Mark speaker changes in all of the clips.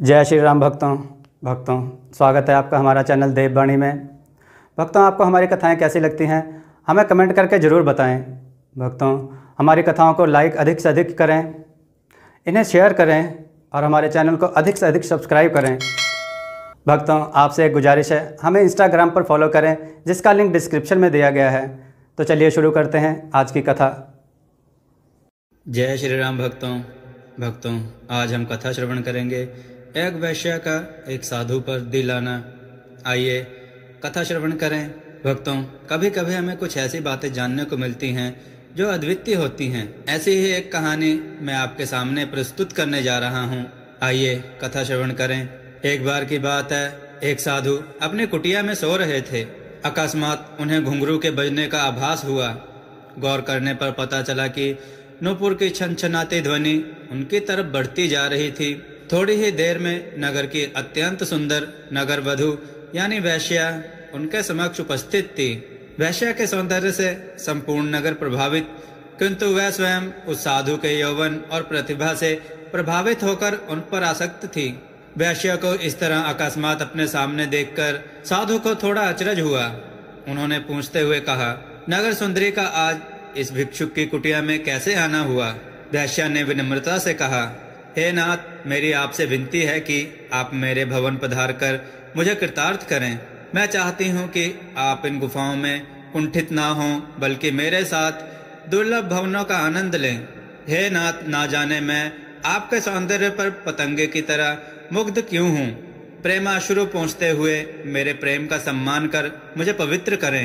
Speaker 1: जय श्री राम भक्तों स्वागत है आपका हमारा चैनल देववाणी में। भक्तों, आपको हमारी कथाएं कैसी लगती हैं हमें कमेंट करके ज़रूर बताएं। भक्तों, हमारी कथाओं को लाइक अधिक से अधिक करें, इन्हें शेयर करें और हमारे चैनल को अधिक से अधिक सब्सक्राइब करें। भक्तों, आपसे एक गुजारिश है, हमें इंस्टाग्राम पर फॉलो करें जिसका लिंक डिस्क्रिप्शन में दिया गया है। तो चलिए शुरू करते हैं आज की कथा।
Speaker 2: जय श्री राम भक्तों, आज हम कथा श्रवण करेंगे एक वैश्य का एक साधु पर दिल आना। आइए कथा श्रवण करें। भक्तों, कभी कभी हमें कुछ ऐसी बातें जानने को मिलती हैं जो अद्वितीय होती हैं। ऐसी ही एक कहानी मैं आपके सामने प्रस्तुत करने जा रहा हूँ। आइए कथा श्रवण करें। एक बार की बात है, एक साधु अपनी कुटिया में सो रहे थे। अकस्मात उन्हें घुंघरू के बजने का आभास हुआ। गौर करने पर पता चला कि नूपुर की छनछनाती ध्वनि उनकी तरफ बढ़ती जा रही थी। थोड़ी ही देर में नगर की अत्यंत सुंदर नगर वधू यानी वैश्या उनके समक्ष उपस्थित थी। वैश्या के सौंदर्य से संपूर्ण नगर प्रभावित, किंतु वह स्वयं उस साधु के यौवन और प्रतिभा से प्रभावित होकर उन पर आसक्त थी। वैश्या को इस तरह अकस्मात अपने सामने देखकर साधु को थोड़ा अचरज हुआ। उन्होंने पूछते हुए कहा, नगर सुंदरी का आज इस भिक्षुक की कुटिया में कैसे आना हुआ? वैश्या ने विनम्रता से कहा, हे नाथ, मेरी आपसे विनती है कि आप मेरे भवन पधार कर मुझे कृतार्थ करें। मैं चाहती हूँ कि आप इन गुफाओं में कुंठित ना हों, बल्कि मेरे साथ दुर्लभ भवनों का आनंद लें। हे नाथ, ना जाने मैं आपके सौंदर्य पर पतंगे की तरह मुग्ध क्यों हूँ। प्रेमाश्रु पहुँचते हुए मेरे प्रेम का सम्मान कर मुझे पवित्र करें।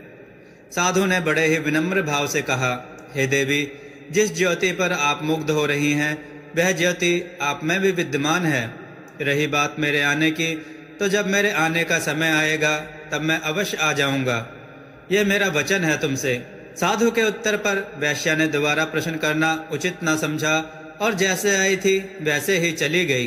Speaker 2: साधु ने बड़े ही विनम्र भाव से कहा, हे देवी, जिस ज्योति पर आप मुग्ध हो रही हैं वह ज्योति आप में भी विद्यमान है। रही बात मेरे आने की, तो जब मेरे आने का समय आएगा तब मैं अवश्य आ जाऊंगा। यह मेरा वचन है तुमसे। साधु के उत्तर पर वैश्या ने दोबारा प्रश्न करना उचित न समझा और जैसे आई थी वैसे ही चली गई।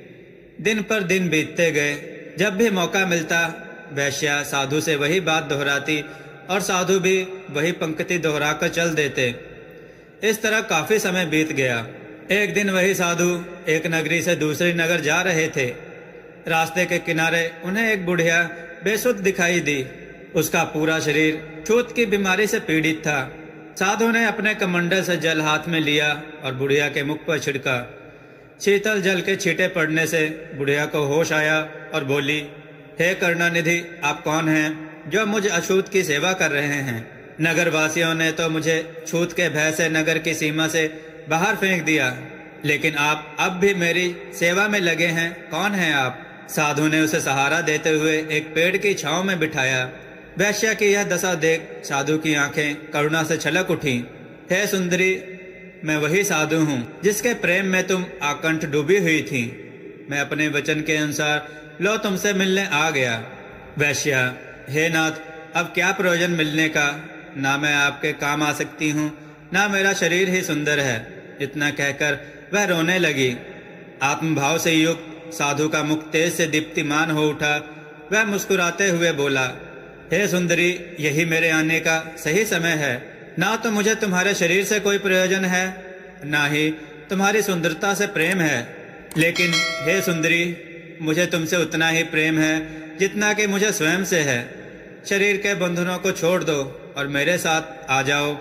Speaker 2: दिन पर दिन बीतते गए। जब भी मौका मिलता वैश्या साधु से वही बात दोहराती और साधु भी वही पंक्ति दोहराकर चल देते। इस तरह काफी समय बीत गया। एक दिन वही साधु एक नगरी से दूसरी नगर जा रहे थे। रास्ते के किनारे उन्हें एक बुढ़िया बेसुध दिखाई दी। उसका पूरा शरीर छूत की बीमारी से पीड़ित था। साधु ने अपने कमंडल से जल हाथ में लिया और बुढ़िया के मुख पर छिड़का। शीतल जल के छींटे पड़ने से बुढ़िया को होश आया और बोली, हे करुणानिधि, आप कौन हैं जो मुझ अछूत की सेवा कर रहे हैं? नगर वासियों ने तो मुझे छूत के भय से नगर की सीमा से बाहर फेंक दिया, लेकिन आप अब भी मेरी सेवा में लगे हैं। कौन हैं आप? साधु ने उसे सहारा देते हुए एक पेड़ की छांव में बिठाया। वैश्या की यह दशा देख साधु की आंखें करुणा से छलक उठी। हे सुंदरी, मैं वही साधु हूँ जिसके प्रेम में तुम आकंठ डूबी हुई थी। मैं अपने वचन के अनुसार लो तुमसे मिलने आ गया। वैश्या, हे नाथ, अब क्या प्रयोजन मिलने का? ना मैं आपके काम आ सकती हूँ, ना मेरा शरीर ही सुंदर है। इतना कहकर वह रोने लगी। आत्मभाव से युक्त साधु का मुख तेज से दीप्तिमान हो उठा। वह मुस्कुराते हुए बोला, हे सुंदरी, यही मेरे आने का सही समय है। ना तो मुझे तुम्हारे शरीर से कोई प्रयोजन है, ना ही तुम्हारी सुंदरता से प्रेम है, लेकिन हे सुंदरी, मुझे तुमसे उतना ही प्रेम है जितना कि मुझे स्वयं से है। शरीर के बंधनों को छोड़ दो और मेरे साथ आ जाओ।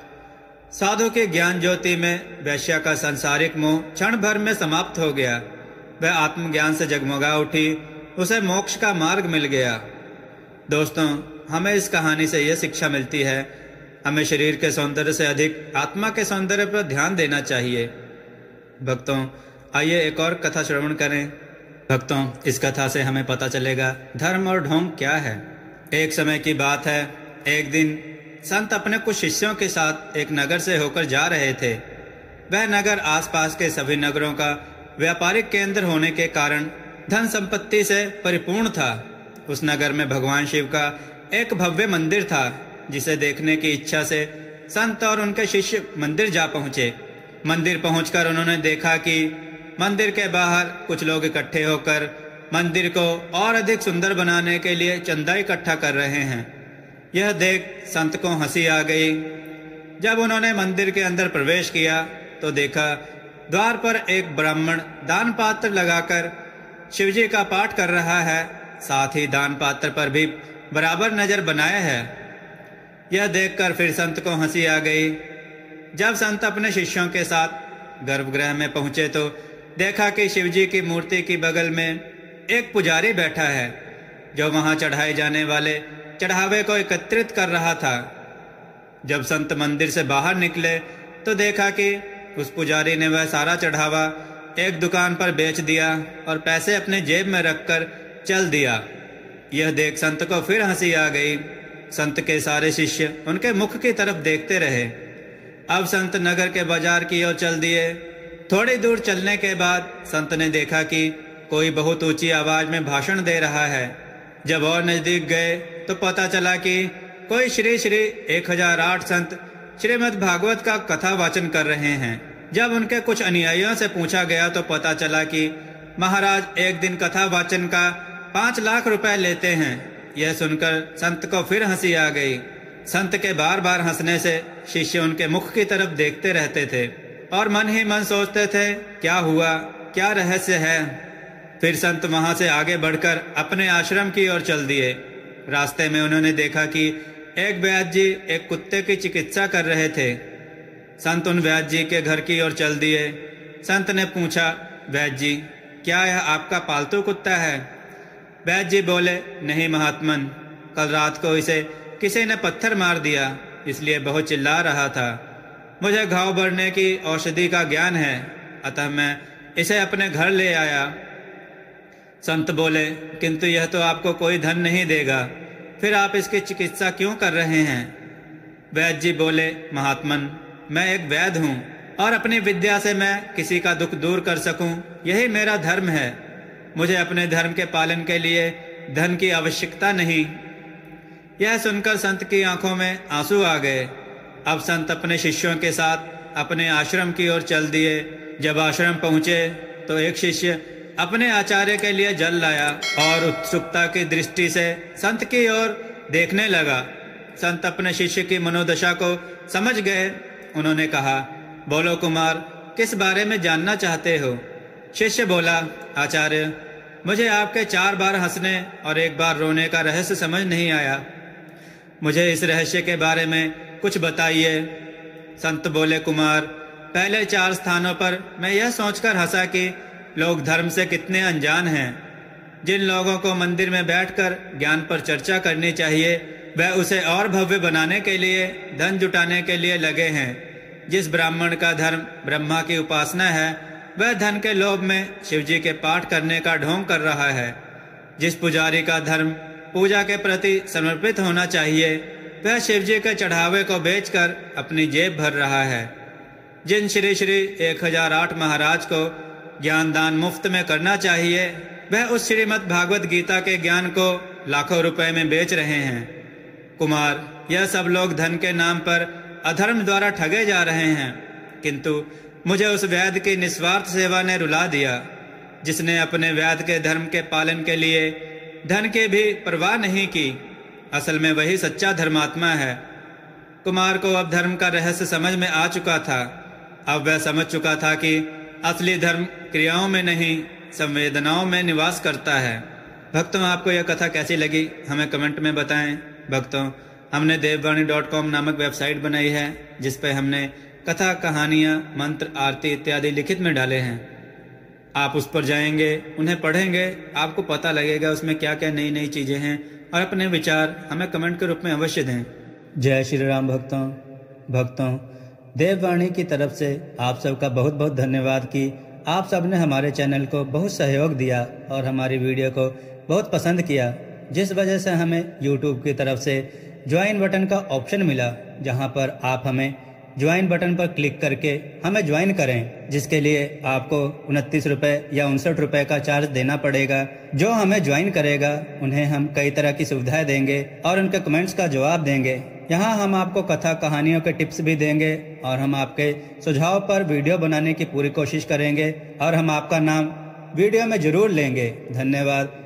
Speaker 2: साधु के ज्ञान ज्योति में वैश्या का सांसारिक मोह क्षण भर में समाप्त हो गया। वह आत्मज्ञान से जगमगा उठी। उसे मोक्ष का मार्ग मिल गया। दोस्तों, हमें इस कहानी से यह शिक्षा मिलती है, हमें शरीर के सौंदर्य से अधिक आत्मा के सौंदर्य पर ध्यान देना चाहिए। भक्तों, आइए एक और कथा श्रवण करें। भक्तों, इस कथा से हमें पता चलेगा धर्म और ढोंग क्या है। एक समय की बात है, एक दिन संत अपने कुछ शिष्यों के साथ एक नगर से होकर जा रहे थे। वह नगर आसपास के सभी नगरों का व्यापारिक केंद्र होने के कारण धन संपत्ति से परिपूर्ण था। उस नगर में भगवान शिव का एक भव्य मंदिर था, जिसे देखने की इच्छा से संत और उनके शिष्य मंदिर जा पहुंचे। मंदिर पहुंचकर उन्होंने देखा कि मंदिर के बाहर कुछ लोग इकट्ठे होकर मंदिर को और अधिक सुंदर बनाने के लिए चंदा इकट्ठा कर रहे हैं। यह देख संत को हंसी आ गई। जब उन्होंने मंदिर के अंदर प्रवेश किया तो देखा द्वार पर एक ब्राह्मण दान पात्र लगाकर शिवजी का पाठ कर रहा है, साथ ही दान पात्र पर भी बराबर नजर बनाए है। यह देखकर फिर संत को हंसी आ गई। जब संत अपने शिष्यों के साथ गर्भगृह में पहुंचे तो देखा कि शिवजी की मूर्ति की बगल में एक पुजारी बैठा है, जो वहां चढ़ाए जाने वाले चढ़ावे को एकत्रित कर रहा था। जब संत मंदिर से बाहर निकले तो देखा कि उस पुजारी ने वह सारा चढ़ावा एक दुकान पर बेच दिया और पैसे अपने जेब में रखकर चल दिया। यह देख संत को फिर हंसी आ गई। संत के सारे शिष्य उनके मुख की तरफ देखते रहे। अब संत नगर के बाजार की ओर चल दिए। थोड़ी दूर चलने के बाद संत ने देखा कि कोई बहुत ऊंची आवाज में भाषण दे रहा है। जब और नजदीक गए तो पता चला कि कोई श्री श्री 1008 संत श्रीमद् भागवत का कथा वाचन कर रहे हैं। जब उनके कुछ अनुयायियों से पूछा गया तो पता चला कि महाराज एक दिन कथा वाचन का 5 लाख रुपए लेते हैं। यह सुनकर संत को फिर हंसी आ गई। संत के बार बार हंसने से शिष्य उनके मुख की तरफ देखते रहते थे और मन ही मन सोचते थे, क्या हुआ, क्या रहस्य है। फिर संत वहां से आगे बढ़कर अपने आश्रम की ओर चल दिए। रास्ते में उन्होंने देखा कि एक वैद्य जी एक कुत्ते की चिकित्सा कर रहे थे। संत उन वैद्य जी के घर की ओर चल दिए। संत ने पूछा, वैद्य जी, क्या यह आपका पालतू कुत्ता है? वैद्य जी बोले, नहीं महात्मन, कल रात को इसे किसी ने पत्थर मार दिया, इसलिए बहुत चिल्ला रहा था। मुझे घाव भरने की औषधि का ज्ञान है, अतः मैं इसे अपने घर ले आया। संत बोले, किंतु यह तो आपको कोई धन नहीं देगा, फिर आप इसकी चिकित्सा क्यों कर रहे हैं? वैद्य जी बोले, महात्मन, मैं एक वैद्य हूँ और अपनी विद्या से मैं किसी का दुख दूर कर सकूं, यही मेरा धर्म है। मुझे अपने धर्म के पालन के लिए धन की आवश्यकता नहीं। यह सुनकर संत की आंखों में आंसू आ गए। अब संत अपने शिष्यों के साथ अपने आश्रम की ओर चल दिए। जब आश्रम पहुंचे तो एक शिष्य अपने आचार्य के लिए जल लाया और उत्सुकता की दृष्टि से संत की ओर देखने लगा। संत अपने शिष्य की मनोदशा को समझ गए। उन्होंने कहा, बोलो कुमार, किस बारे में जानना चाहते हो? शिष्य बोला, आचार्य, मुझे आपके 4 बार हंसने और 1 बार रोने का रहस्य समझ नहीं आया। मुझे इस रहस्य के बारे में कुछ बताइए। संत बोले, कुमार, पहले 4 स्थानों पर मैं यह सोचकर हंसा कि लोग धर्म से कितने अनजान हैं। जिन लोगों को मंदिर में बैठकर ज्ञान पर चर्चा करनी चाहिए, वह उसे और भव्य बनाने के लिए धन जुटाने के लिए लगे हैं। जिस ब्राह्मण का धर्म ब्रह्मा की उपासना है, वह धन के लोभ में शिवजी के पाठ करने का ढोंग कर रहा है। जिस पुजारी का धर्म पूजा के प्रति समर्पित होना चाहिए, वह शिवजी के चढ़ावे को बेचकर अपनी जेब भर रहा है। जिन श्री श्री 1008 महाराज को ज्ञान दान मुफ्त में करना चाहिए, वह उस श्रीमद् भागवत गीता के ज्ञान को लाखों रुपए में बेच रहे हैं। कुमार, यह सब लोग धन के नाम पर अधर्म द्वारा ठगे जा रहे हैं, किंतु मुझे उस वैद्य की निस्वार्थ सेवा ने रुला दिया, जिसने अपने वैद्य के धर्म के पालन के लिए धन की भी परवाह नहीं की। असल में वही सच्चा धर्मात्मा है। कुमार को अब धर्म का रहस्य समझ में आ चुका था। अब वह समझ चुका था कि असली धर्म क्रियाओं में नहीं, संवेदनाओं में निवास करता है। भक्तों, आपको यह कथा कैसी लगी हमें कमेंट में बताएं। भक्तों, हमने देववाणी.com नामक वेबसाइट बनाई है, जिस पर हमने कथा, कहानियाँ, मंत्र, आरती इत्यादि लिखित में डाले हैं। आप उस पर जाएंगे, उन्हें पढ़ेंगे, आपको पता लगेगा उसमें क्या क्या नई नई चीज़ें हैं, और अपने विचार हमें कमेंट के रूप में अवश्य दें।
Speaker 1: जय श्री राम। भक्तों, देववाणी की तरफ से आप सबका बहुत बहुत धन्यवाद कि आप सब ने हमारे चैनल को बहुत सहयोग दिया और हमारी वीडियो को बहुत पसंद किया, जिस वजह से हमें यूट्यूब की तरफ से ज्वाइन बटन का ऑप्शन मिला, जहां पर आप हमें ज्वाइन बटन पर क्लिक करके हमें ज्वाइन करें, जिसके लिए आपको 29 रुपये या 59 रुपये का चार्ज देना पड़ेगा। जो हमें ज्वाइन करेगा उन्हें हम कई तरह की सुविधाएं देंगे और उनके कमेंट्स का जवाब देंगे। यहाँ हम आपको कथा कहानियों के टिप्स भी देंगे और हम आपके सुझाव पर वीडियो बनाने की पूरी कोशिश करेंगे और हम आपका नाम वीडियो में जरूर लेंगे। धन्यवाद।